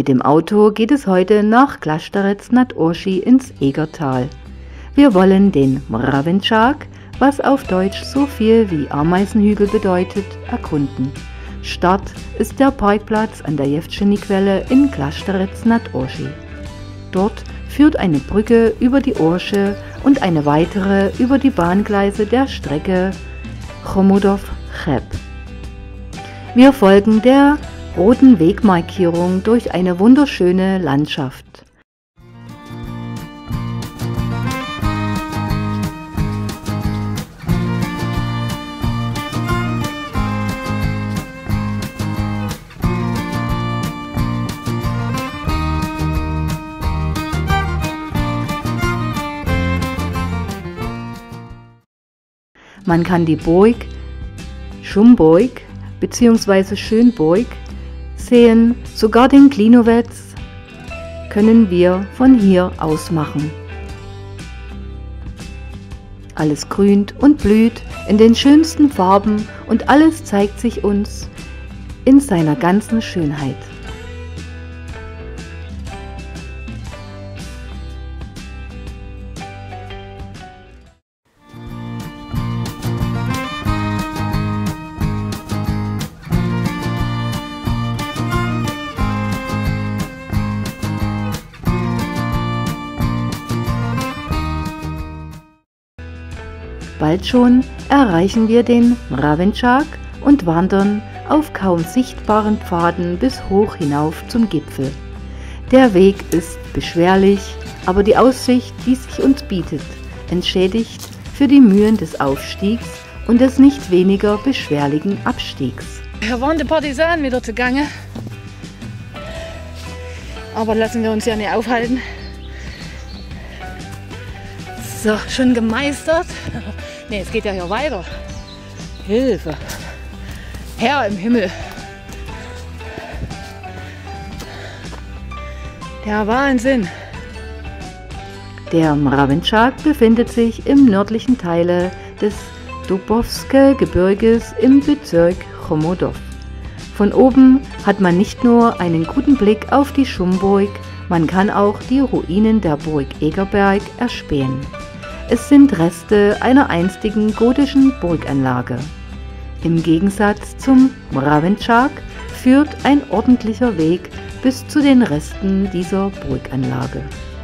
Mit dem Auto geht es heute nach Klasztorec nad Orsi ins Egertal. Wir wollen den Mravenčák, was auf Deutsch so viel wie Ameisenhügel bedeutet, erkunden. Start ist der Parkplatz an der Jevčení-Quelle in Klasztorec nad Orsi. Dort führt eine Brücke über die Orše und eine weitere über die Bahngleise der Strecke Chomutov–Cheb. Wir folgen der roten Wegmarkierung durch eine wunderschöne Landschaft. Man kann die Burg Šumburk bzw. Schönburg sehen, sogar den Klinovec können wir von hier aus machen. Alles grünt und blüht in den schönsten Farben und alles zeigt sich uns in seiner ganzen Schönheit. Bald schon erreichen wir den Mravenčák und wandern auf kaum sichtbaren Pfaden bis hoch hinauf zum Gipfel. Der Weg ist beschwerlich, aber die Aussicht, die sich uns bietet, entschädigt für die Mühen des Aufstiegs und des nicht weniger beschwerlichen Abstiegs. Hier waren die Partisanen wieder zugange, aber lassen wir uns ja nicht aufhalten. So, schon gemeistert. Ne, es geht ja hier weiter. Hilfe. Herr im Himmel. Der Wahnsinn. Der Mravenčák befindet sich im nördlichen Teile des Dubovské-Gebirges im Bezirk Chomutov. Von oben hat man nicht nur einen guten Blick auf die Šumburk, man kann auch die Ruinen der Burg Egerberg erspähen. Es sind Reste einer einstigen gotischen Burganlage. Im Gegensatz zum Mravenčák führt ein ordentlicher Weg bis zu den Resten dieser Burganlage.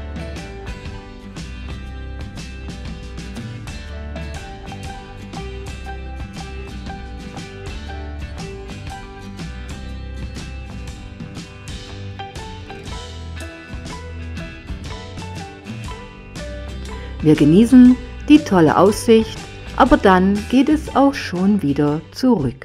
Wir genießen die tolle Aussicht, aber dann geht es auch schon wieder zurück.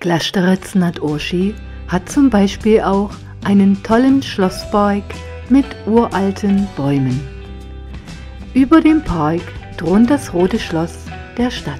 Klasztorec nad Orsi hat zum Beispiel auch einen tollen Schlosspark mit uralten Bäumen. Über dem Park thront das Rote Schloss der Stadt.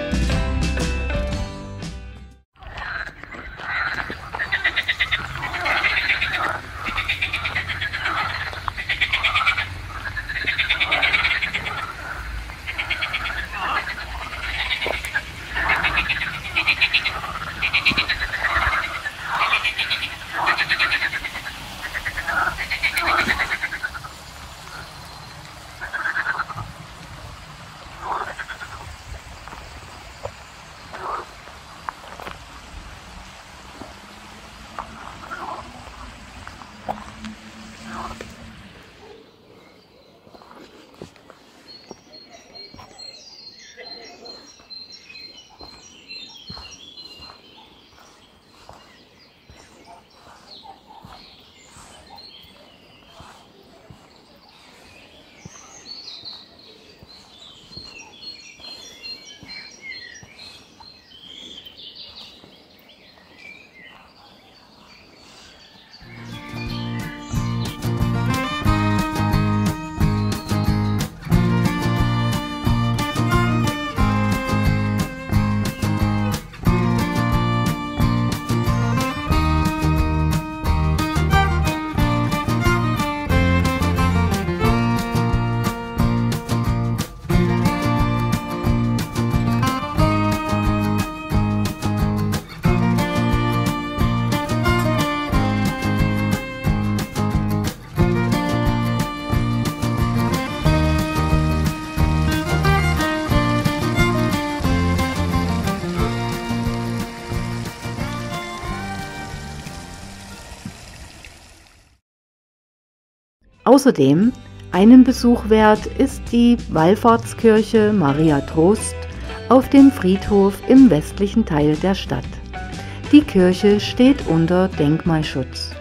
Außerdem einen Besuch wert ist die Wallfahrtskirche Maria Trost auf dem Friedhof im westlichen Teil der Stadt. Die Kirche steht unter Denkmalschutz.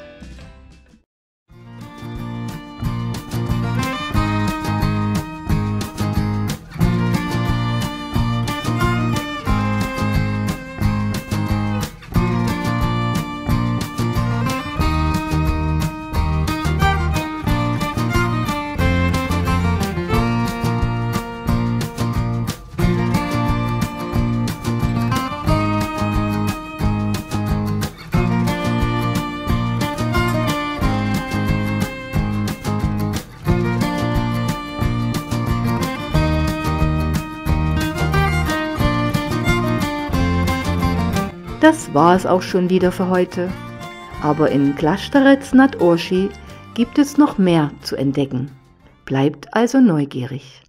Das war es auch schon wieder für heute. Aber in Klasztorec nad Orsi gibt es noch mehr zu entdecken. Bleibt also neugierig.